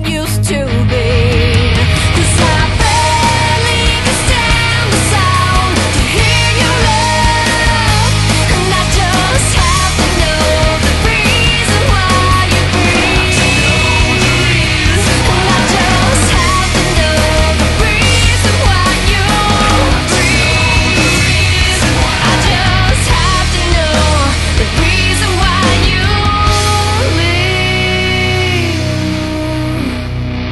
used to be. 'Cause I barely can stand the sound to hear your love, and I just have to know the reason why you breathe. And I just have to know the reason why you breathe. I just have to know the reason why you live.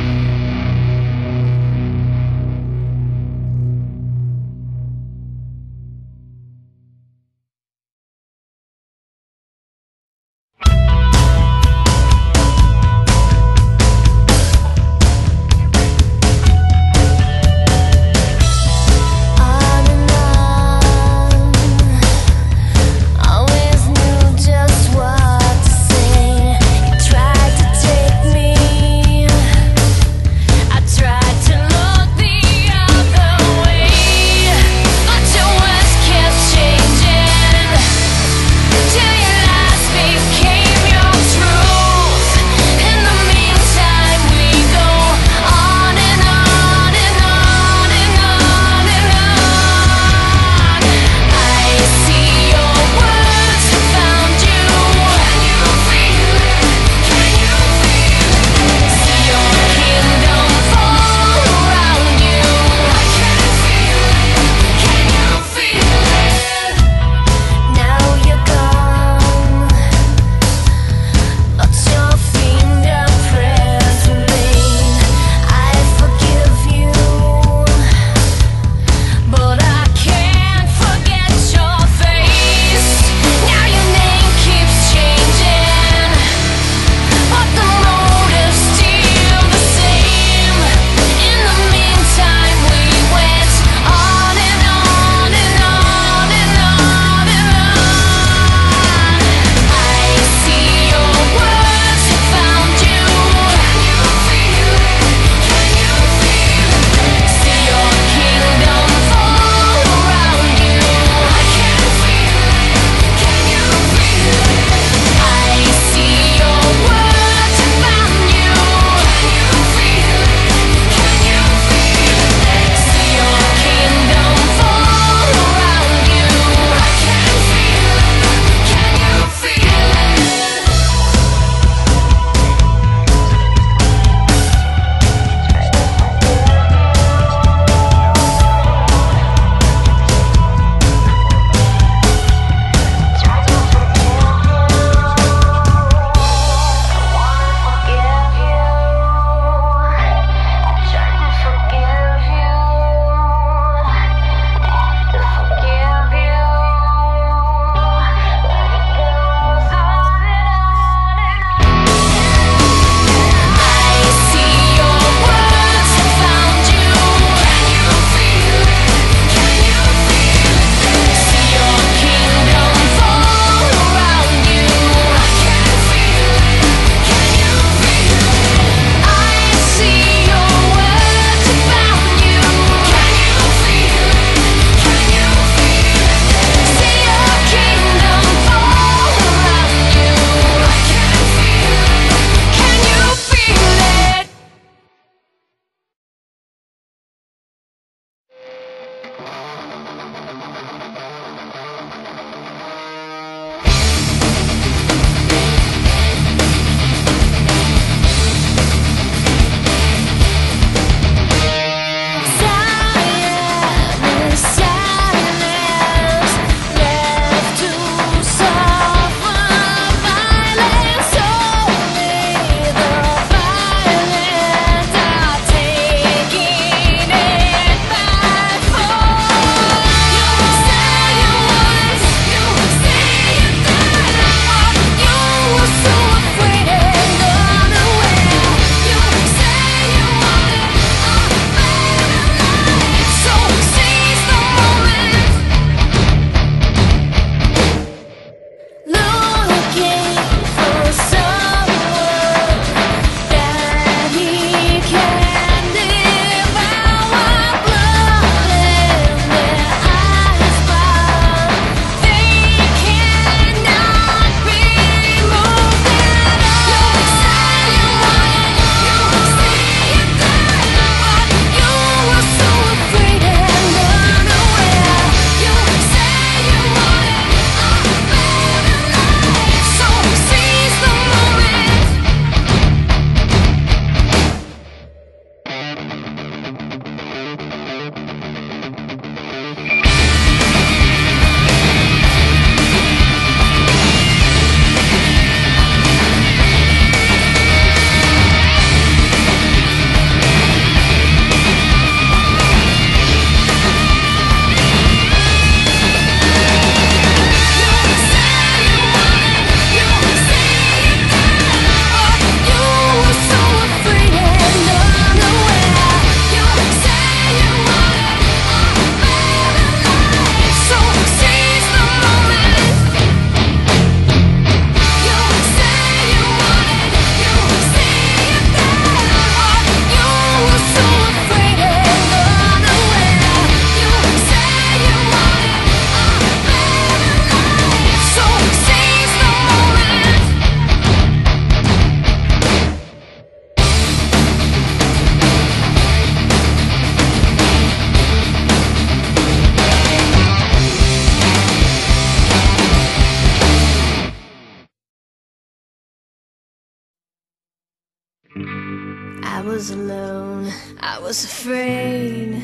I was alone, I was afraid,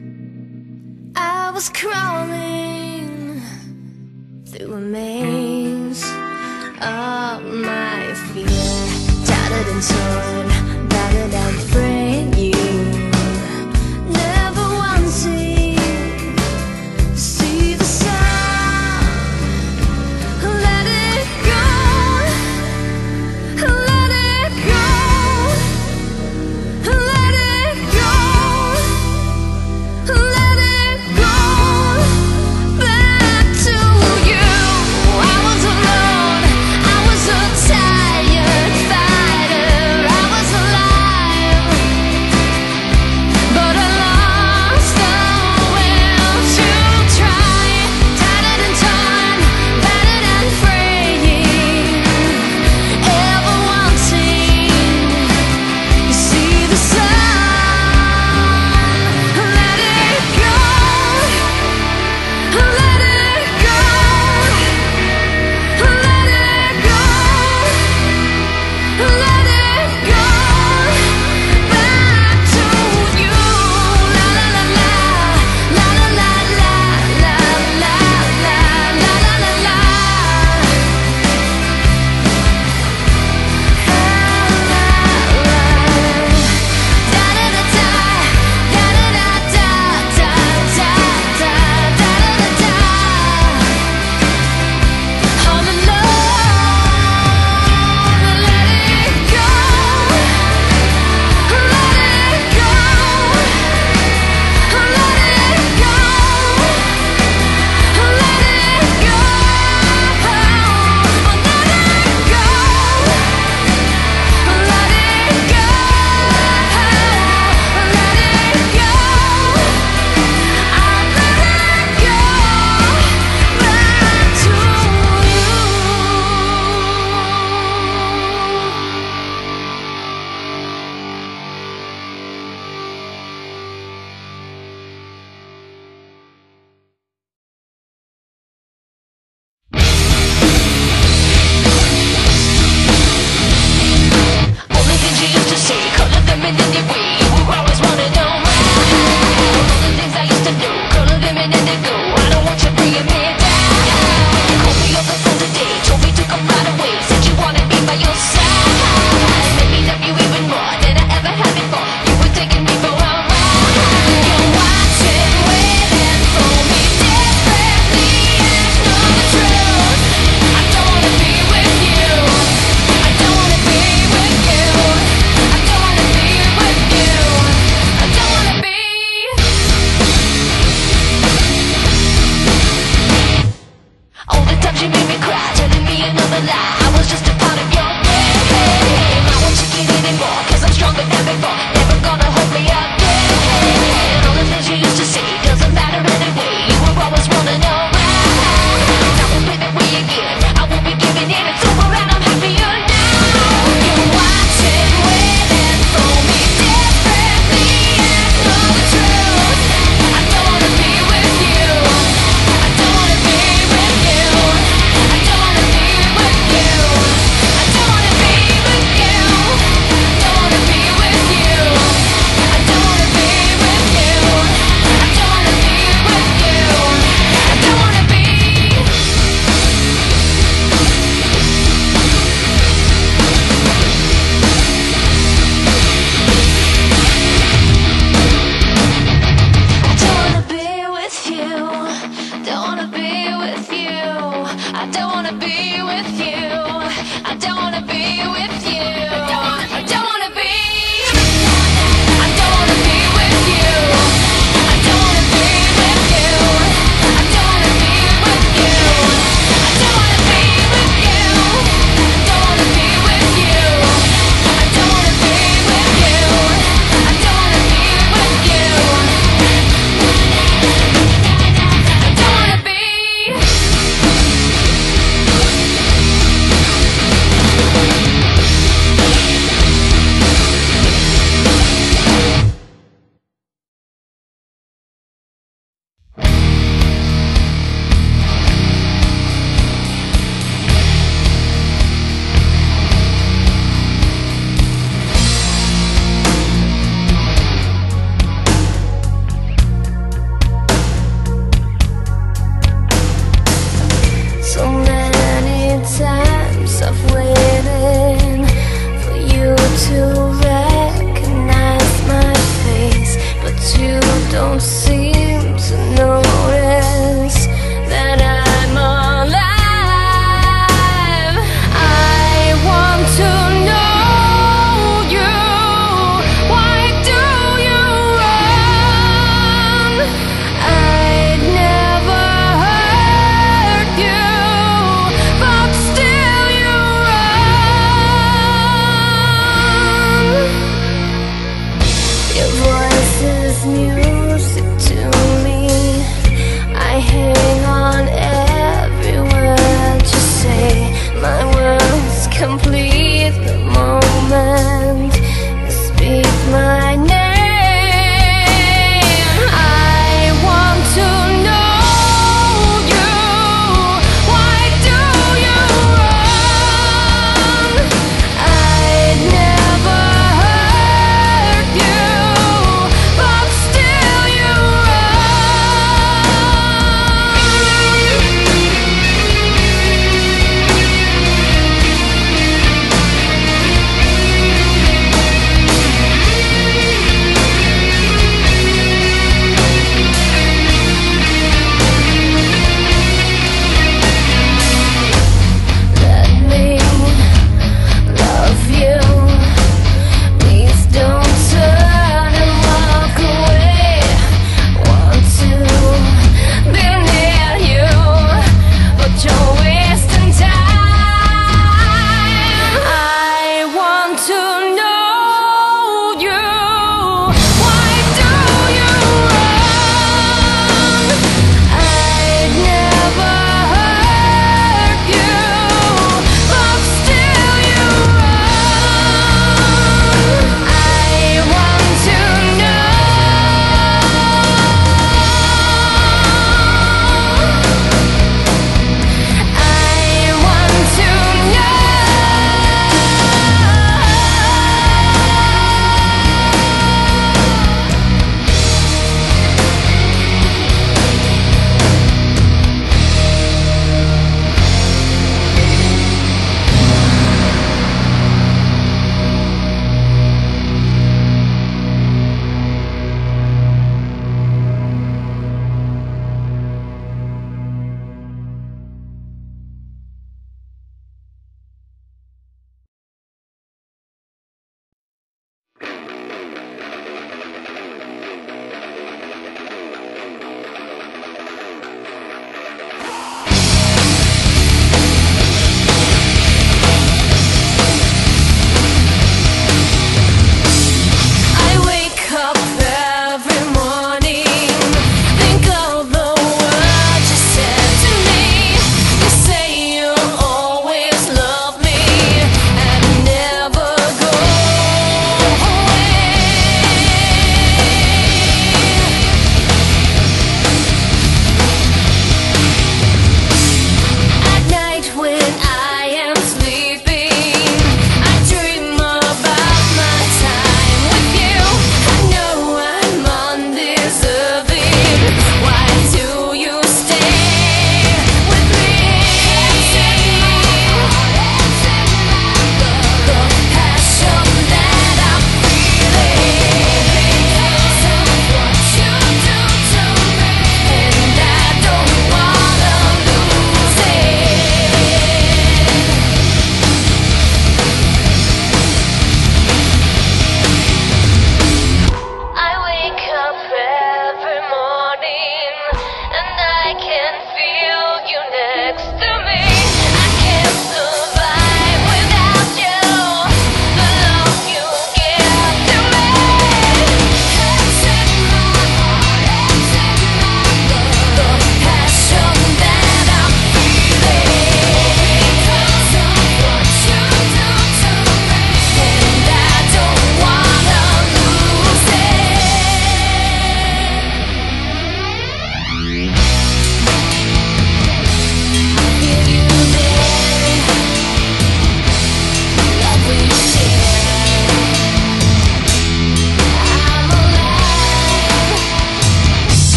I was crawling through a maze of my fear, tattered and torn, battered and frayed. You never wanted to see the sun. Let it go, let it go, let it go, let it go back to you. I was alone, I was a tired fighter, I was alive, but I lost the will to try. Tattered and torn, battered and fraying, ever wanting to see the sun. Let it go, let it go, let it go, let it go back to you. La la la la, la la la la, la la la la la la. Only things you used to say, color them in any way. You were always wanna know all the things I used to do, color them in any go. I don't want you bringing me down. Called me on the phone today, told me to come right away. Said you wanted me by your side, made me love you even more than I ever had before. You were taking me for a ride. You're watching, waiting for me desperately. It's not the truth. I don't wanna be with you. I don't wanna be with you. I don't wanna be with you. I don't wanna be. All the times you made me cry, telling me another lie. I was just a part of your game. I won't take it anymore, 'cause I'm stronger than before. Never gonna hold me again. All the things you used to say doesn't matter anyway. You were always running around. I won't play that way again. I won't be giving in. It's over and I'm happier now. You're watching, waiting for me desperately. It's not the truth. I don't wanna be with you. I don't wanna be with you. I don't wanna be with you. I don't wanna be with you. I don't wanna be with you.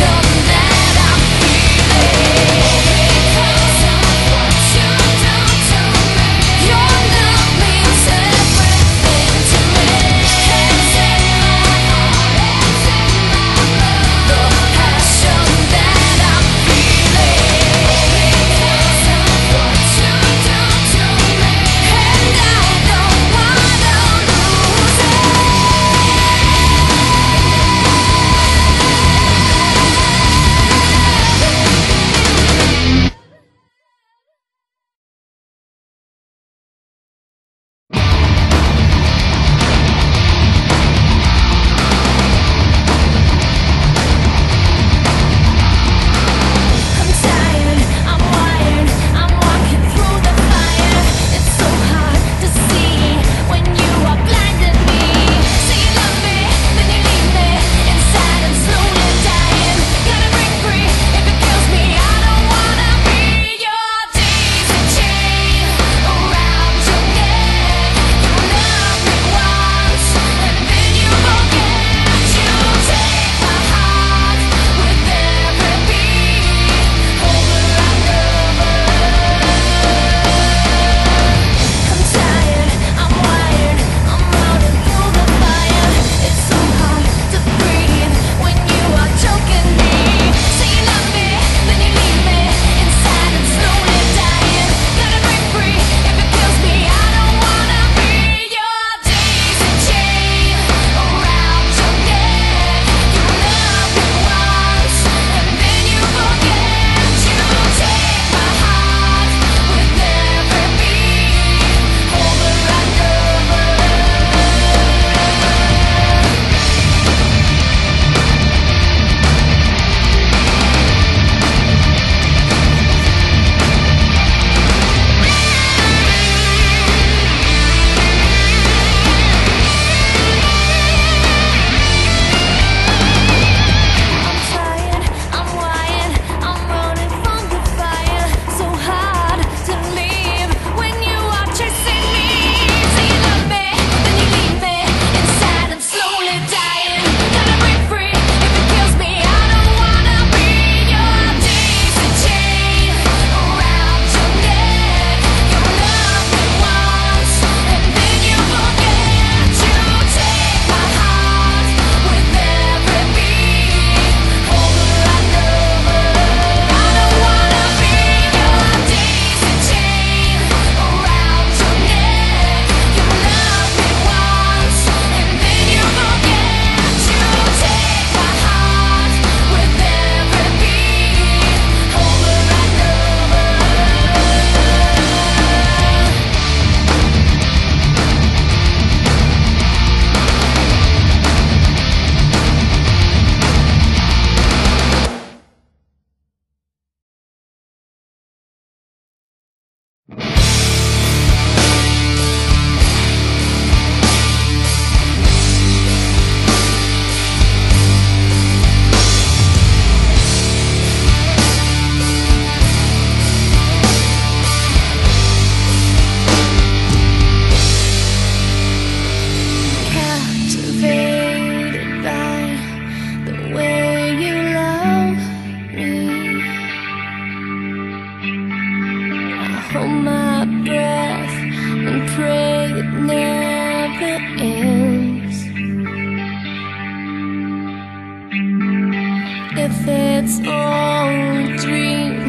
If it's all a dream,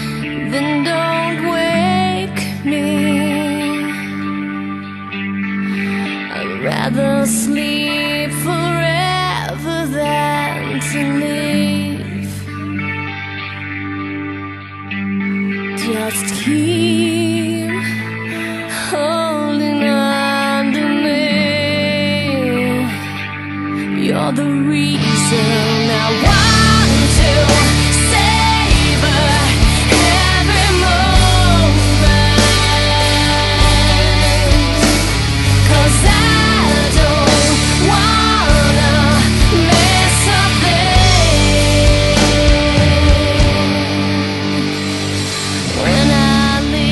then don't wake me. I'd rather sleep forever than to leave. Just keep holding on to me. You're the reason I want to savor every moment, 'cause I don't wanna miss a thing. When I leave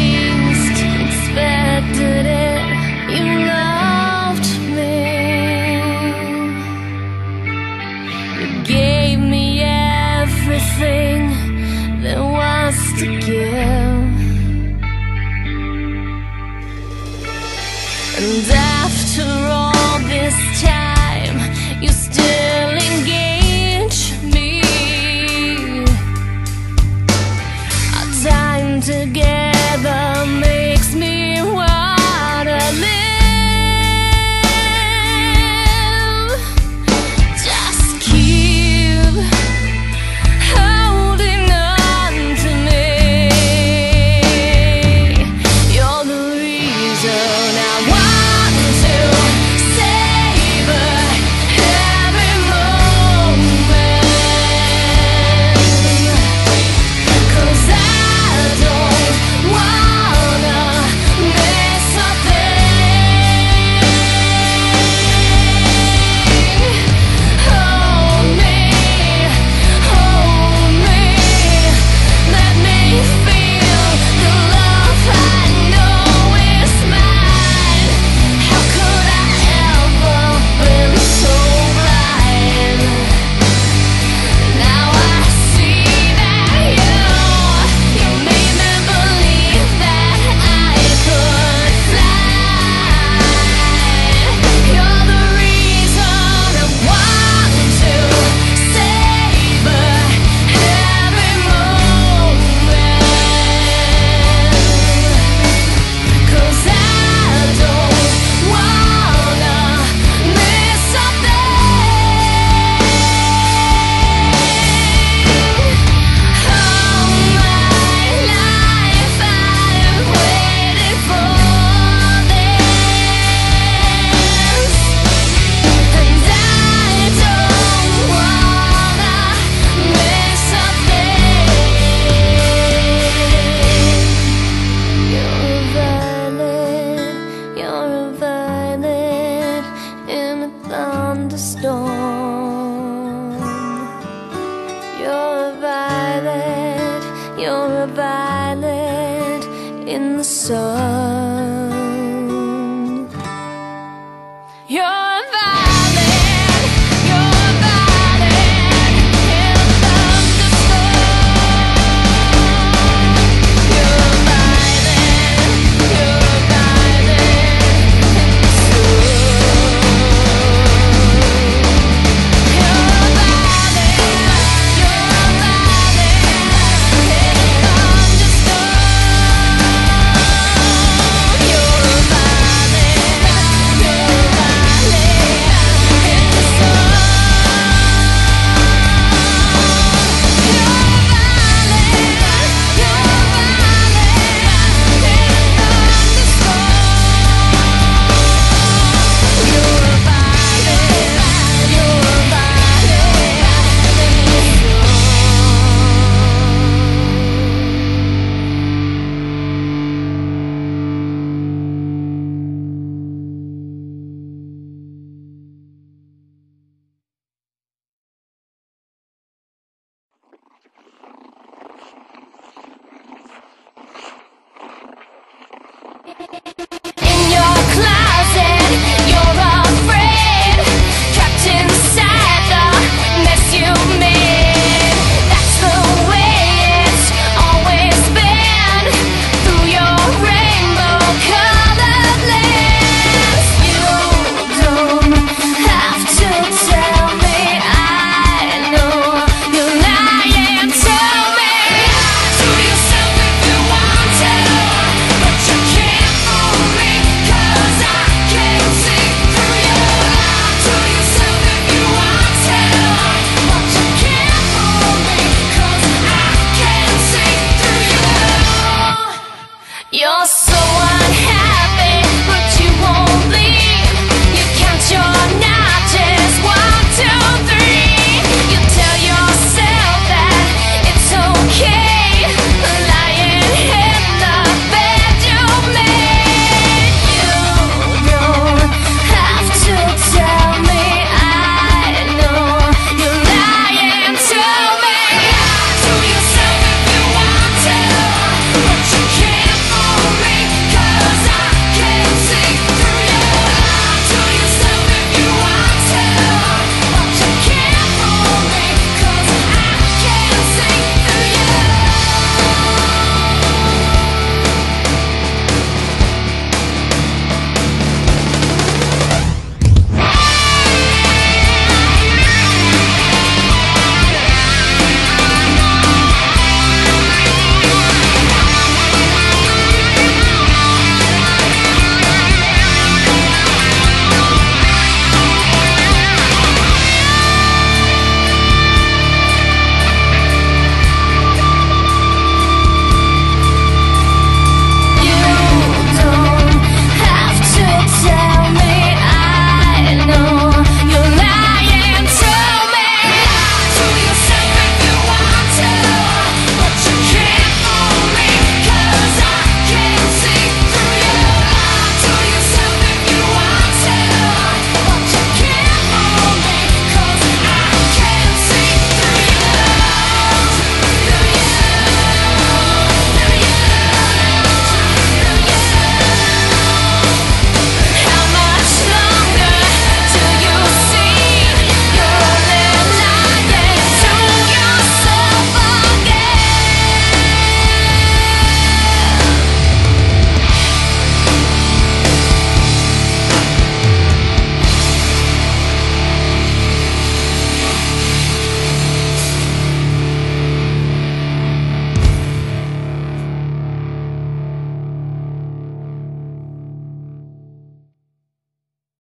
violet, you're a violet in the sun.